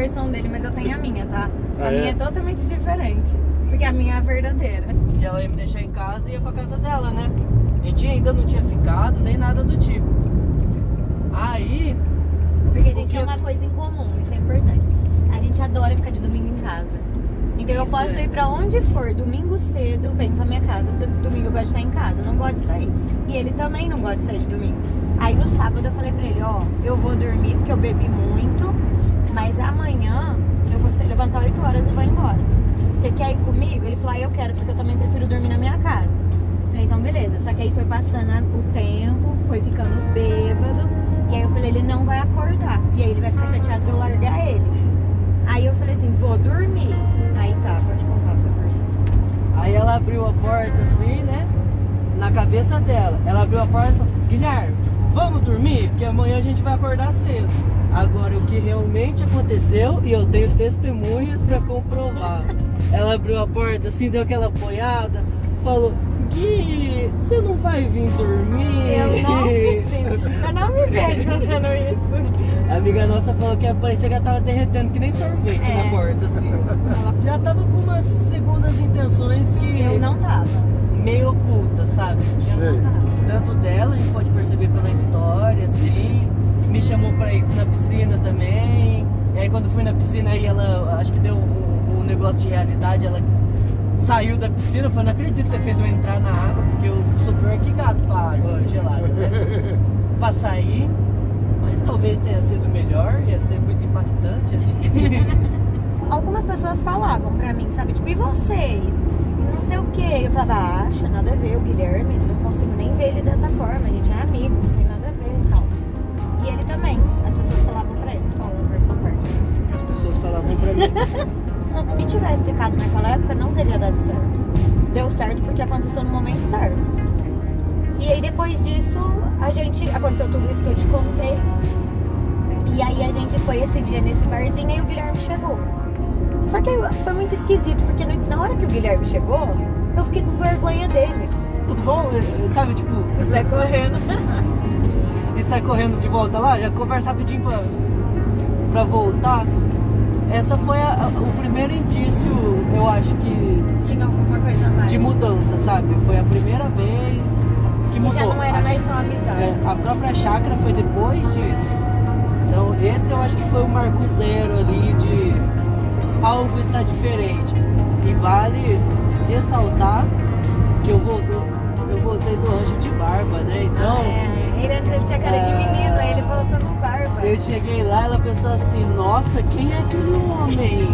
versão dele, mas eu tenho a minha, tá? A Ah, minha é totalmente diferente. Porque a minha é a verdadeira. Que ela ia me deixar em casa e ia pra casa dela, né? A gente ainda não tinha ficado, nem nada do tipo. Aí... Porque a gente tem uma coisa em comum, isso é importante. A gente adora ficar de domingo em casa. Então eu posso ir pra onde for, domingo cedo, venho pra minha casa, porque domingo eu gosto de estar em casa, eu não gosto de sair. E ele também não gosta de sair de domingo. Aí no sábado eu falei pra ele, ó, eu vou dormir porque eu bebi muito, mas amanhã eu vou levantar 8 horas e vou embora. Você quer ir comigo? Ele falou, eu quero, porque eu também prefiro dormir na minha casa. Eu falei, então beleza. Só que aí foi passando o tempo, foi ficando bêbado, e aí eu falei, ele não vai acordar. E aí ele vai ficar chateado de eu largar ele. Aí eu falei assim, vou dormir. Aí tá, pode contar a sua versão. Aí ela abriu a porta assim, né? Na cabeça dela. Ela abriu a porta e falou, Guilherme, vamos dormir? Porque amanhã a gente vai acordar cedo. Agora, o que realmente aconteceu, e eu tenho testemunhas pra comprovar. Ela abriu a porta assim, deu aquela apoiada, falou, Gui, você não vai vir dormir? Eu não fiz isso. Eu não me vejo fazendo isso. A amiga nossa falou que parecia que ela tava derretendo que nem sorvete na porta, assim. Ela já tava com umas segundas intenções que... Eu não tava. Meio oculta, sabe? Sei. Tanto dela, a gente pode perceber pela história, assim. Me chamou pra ir na piscina também. E aí quando fui na piscina, aí ela, acho que deu um negócio de realidade, ela saiu da piscina, eu falei, não acredito que você fez eu entrar na água, porque eu sou pior que gato pra água gelada, né? Pra sair, mas talvez tenha sido melhor, ia ser muito impactante, assim. Algumas pessoas falavam pra mim, sabe, tipo, e vocês? Não sei o que. Eu falava, acha, nada a ver, o Guilherme, não consigo nem ver ele dessa forma, a gente é amigo, não tem nada a ver e tal. E ele também, as pessoas falavam pra ele, falando versão parte. As pessoas falavam pra mim. Se eu tivesse ficado naquela época, não teria dado certo. Deu certo porque aconteceu no momento certo. E aí depois disso, aconteceu tudo isso que eu te contei. E aí a gente foi esse dia nesse barzinho e o Guilherme chegou. Só que foi muito esquisito, porque na hora que o Guilherme chegou, eu fiquei com vergonha dele. Tudo bom? Sabe, tipo... E sai correndo. E sai correndo de volta lá, já conversa rapidinho pra voltar. Essa foi o primeiro indício, eu acho que... Tinha alguma coisa a mais. De mudança, sabe? Foi a primeira vez que mudou. Já não era mais só amizade. A própria chácara foi depois disso. Então esse eu acho que foi o marco zero ali de algo está diferente. E vale ressaltar que eu voltei do Anjo de barba, né? Então... Ele antes tinha cara de menino, aí ele voltou no barba. Eu cheguei lá, ela pensou assim, nossa, quem é aquele homem?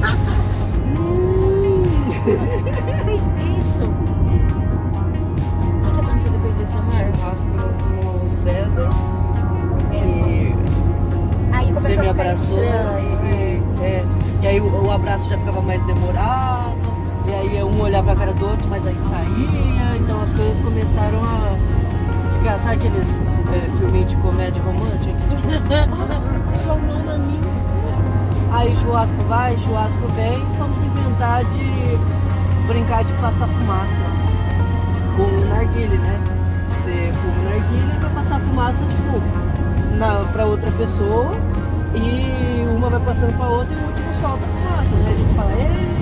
Depois disso... O que aconteceu depois disso, amor? Churrasco com o César. E Aí você começou me a ficar abraçou. estranho. E aí o abraço já ficava mais demorado. E aí um olhar pra cara do outro, mas aí saía. Então as coisas começaram a ficar, sabe aqueles filminhos de comédia romântica? Sua mão na minha. Aí churrasco vai, churrasco vem. Vamos inventar de brincar de passar fumaça com o narguilé, né? Você fuma o narguilé pra passar fumaça, tipo, pra outra pessoa. E uma vai passando pra outra e o último solta a fumaça, né? A gente fala,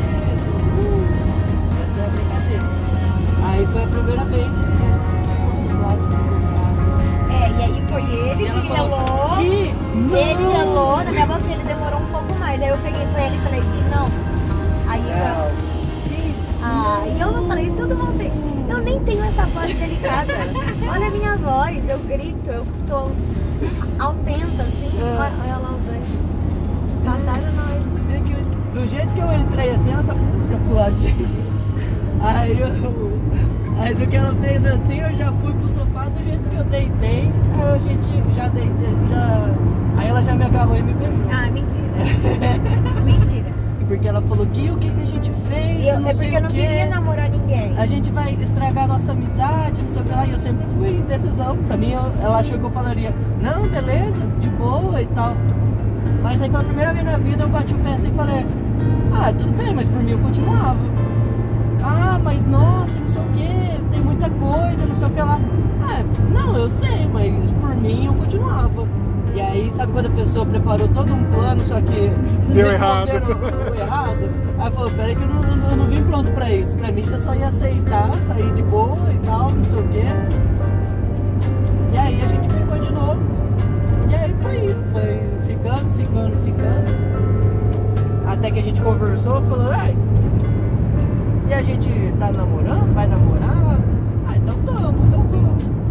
essa é a brincadeira. Aí foi a primeira vez que nossos lábios se encontraram. E aí foi ele que relou. Ele relou na minha boca, ele demorou um pouco mais. Aí eu peguei pra ele e falei, não. Aí e eu não falei, tudo bom, você. Eu nem tenho essa voz delicada. Olha a minha voz, eu grito, eu tô autenta assim. Olha lá os dois. Passaram nós. Do jeito que eu entrei assim, ela só fez assim pro ladinho. Aí do que ela fez assim, eu já fui pro sofá do jeito que eu deitei. Aí a gente já deitei, aí ela já me agarrou e me beijou. Ah, mentira. Mentira. Porque ela falou, Gui, o que a gente fez? É porque eu não queria namorar ninguém. A gente vai estragar a nossa amizade, não sei o que lá. E eu sempre fui em decisão. Pra mim, ela achou que eu falaria, não, beleza, de boa e tal. Mas aí pela primeira vez na vida eu bati o pé assim e falei, tudo bem, mas por mim eu continuava. Mas nossa, não sei o que, tem muita coisa, não sei o que lá. Não, eu sei, mas por mim eu continuava. E aí, sabe quando a pessoa preparou todo um plano, só que Deu errado. Deu errado? Aí falou, peraí que eu não vim pronto pra isso. Pra mim você só ia aceitar, sair de boa e tal, não sei o quê. E aí a gente ficou de novo. E aí foi ficando. Até que a gente conversou, falou, ai, e a gente tá namorando? Vai namorar? Ah, então vamos.